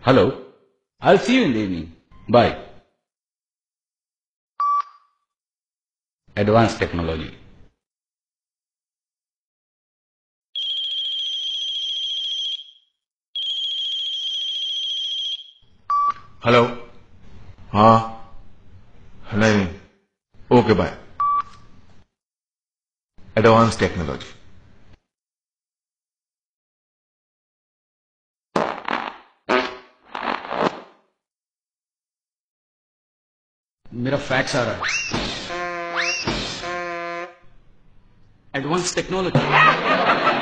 Hello. I'll see you in the evening. Bye. Advanced technology. Hello. हाँ। नहीं। Okay bye. Advance technology. मेरा fax आ रहा है। Advance technology.